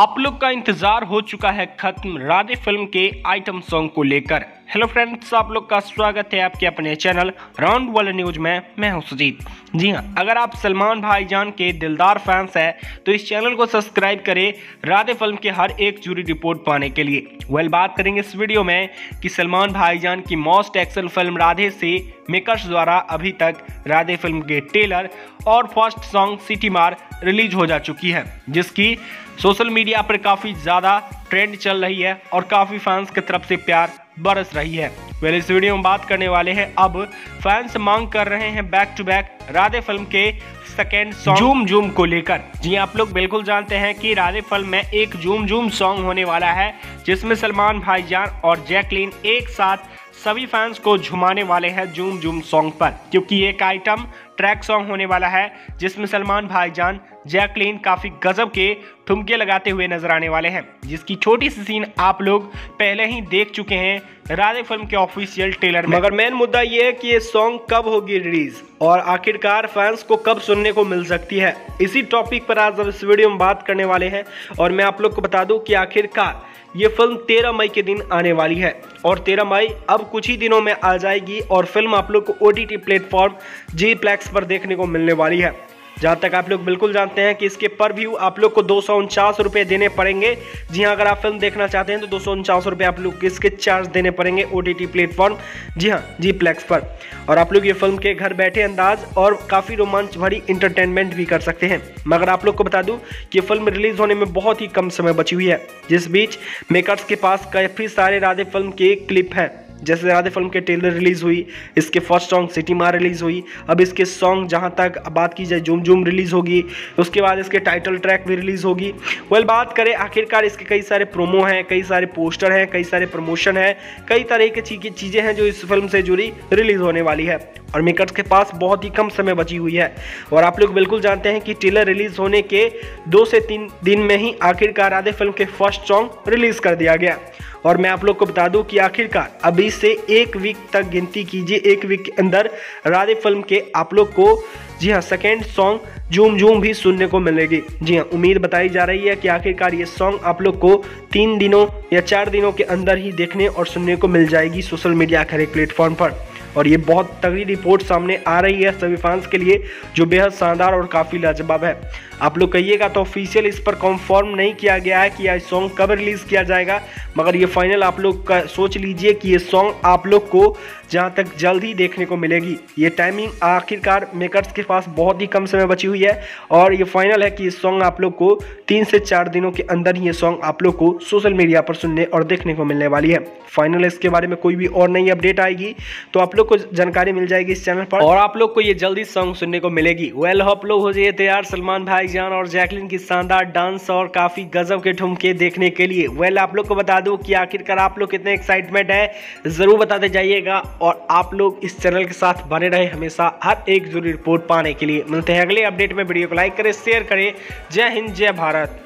आप लोग का इंतजार हो चुका है खत्म राधे फिल्म के आइटम सॉन्ग को लेकर। हेलो फ्रेंड्स, आप लोग का स्वागत है आपके अपने चैनल राउंड वाला न्यूज में। मैं हूं सुजीत। जी हां, अगर आप सलमान भाईजान के दिलदार फैंस हैं तो इस चैनल को सब्सक्राइब करें राधे फिल्म के हर एक जुड़ी रिपोर्ट पाने के लिए। बात करेंगे इस वीडियो में कि सलमान भाईजान की मोस्ट एक्शन फिल्म राधे से मेकर्स द्वारा अभी तक राधे फिल्म के ट्रेलर और first song Seeti Maar release हो जा चुकी है, जिसकी सोशल मीडिया पर काफी ज्यादा ट्रेंड चल रही है और काफी फैंस की तरफ से प्यार बरस रही है। इस वीडियो में बात करने वाले हैं, अब फैंस मांग कर रहे हैं back to back Radhe film के सेकेंड सॉन्ग जूम जूम को लेकर। जी आप लोग बिल्कुल जानते हैं कि राधे फिल्म में एक जूम जूम सॉन्ग होने वाला है, जिसमें सलमान भाईजान और जैकलीन एक साथ सभी फैंस को झुमाने वाले हैं जूम जूम सॉन्ग पर, क्योंकि एक आइटम ट्रैक सॉन्ग होने वाला है जिसमें सलमान भाईजान जैकलीन काफी गजब के ठुमके लगाते हुए नजर आने वाले हैं, जिसकी छोटी सी सीन आप लोग पहले ही देख चुके हैं राधे फिल्म के ऑफिशियल ट्रेलर में। मगर मेन मुद्दा ये है कि ये सॉन्ग कब होगी रिलीज और आखिरकार फैंस को कब सुनने को मिल सकती है। इसी टॉपिक पर आज हम इस वीडियो में बात करने वाले हैं और मैं आप लोग को बता दूं कि आखिरकार ये फिल्म 13 मई के दिन आने वाली है और 13 मई अब कुछ ही दिनों में आ जाएगी और फिल्म आप लोग को OTT प्लेटफॉर्म जी प्लेक्स पर देखने को मिलने वाली है। जहाँ तक आप लोग बिल्कुल जानते हैं कि इसके पर व्यू आप लोग को 249 रुपये देने पड़ेंगे। जी हाँ, अगर आप फिल्म देखना चाहते हैं तो 249 रुपये आप लोग इसके चार्ज देने पड़ेंगे OTT प्लेटफॉर्म, जी हाँ, जी प्लेक्स पर। और आप लोग ये फिल्म के घर बैठे अंदाज और काफ़ी रोमांच भरी इंटरटेनमेंट भी कर सकते हैं। मगर आप लोग को बता दूं कि ये फिल्म रिलीज होने में बहुत ही कम समय बची हुई है, जिस बीच मेकर्स के पास काफ़ी सारे राधे फिल्म के क्लिप हैं। जैसे राधे फिल्म के ट्रेलर रिलीज हुई, इसके first song Seeti Maar release हुई, अब इसके सॉन्ग जहां तक बात की जाए जूम जूम रिलीज होगी, उसके बाद इसके टाइटल ट्रैक भी रिलीज होगी। बात करें आखिरकार इसके कई सारे प्रोमो हैं, कई सारे पोस्टर हैं, कई सारे प्रमोशन है, कई तरह की चीजें हैं जो इस फिल्म से जुड़ी रिलीज होने वाली है और मेकर्स के पास बहुत ही कम समय बची हुई है। और आप लोग बिल्कुल जानते हैं कि ट्रेलर रिलीज होने के 2 से 3 दिन में ही आखिरकार राधे फिल्म के फर्स्ट सॉन्ग रिलीज कर दिया गया। और मैं आप लोग को बता दूं कि आखिरकार अभी से 1 वीक तक गिनती कीजिए, 1 वीक के अंदर राधे फिल्म के आप लोग को, जी हाँ, सेकेंड सॉन्ग जूम जूम भी सुनने को मिलेगी। जी हाँ, उम्मीद बताई जा रही है कि आखिरकार ये सॉन्ग आप लोग को 3 दिनों या 4 दिनों के अंदर ही देखने और सुनने को मिल जाएगी सोशल मीडिया के हर एक प्लेटफॉर्म पर। और ये बहुत तगड़ी रिपोर्ट सामने आ रही है सभी फैंस के लिए, जो बेहद शानदार और काफ़ी लाजवाब है। आप लोग कहिएगा तो ऑफिशियल इस पर कंफर्म नहीं किया गया है कि यह सॉन्ग कब रिलीज किया जाएगा, मगर ये फाइनल आप लोग का सोच लीजिए कि ये सॉन्ग आप लोग को जहां तक जल्द ही देखने को मिलेगी। ये टाइमिंग आखिरकार मेकर्स के पास बहुत ही कम समय बची हुई है और ये फाइनल है कि ये सॉन्ग आप लोग को 3 से 4 दिनों के अंदर ही ये सॉन्ग आप लोग को सोशल मीडिया पर सुनने और देखने को मिलने वाली है। फाइनल इसके बारे में कोई भी और नई अपडेट आएगी तो आप लोग को जानकारी मिल जाएगी इस चैनल पर और आप लोग को ये जल्दी सॉन्ग सुनने को मिलेगी। आप लोग हो जाइए तैयार सलमान भाईजान और जैकलीन की शानदार डांस और काफी गजब के ठुमके देखने के लिए। आप लोग को बता दूं कि आखिरकार आप लोग कितने एक्साइटमेंट है जरूर बताते जाइएगा और आप लोग इस चैनल के साथ बने रहे हमेशा हर एक जरूरी रिपोर्ट पाने के लिए। मिलते हैं अगले अपडेट में। वीडियो को लाइक करें, शेयर करें। जय हिंद, जय भारत।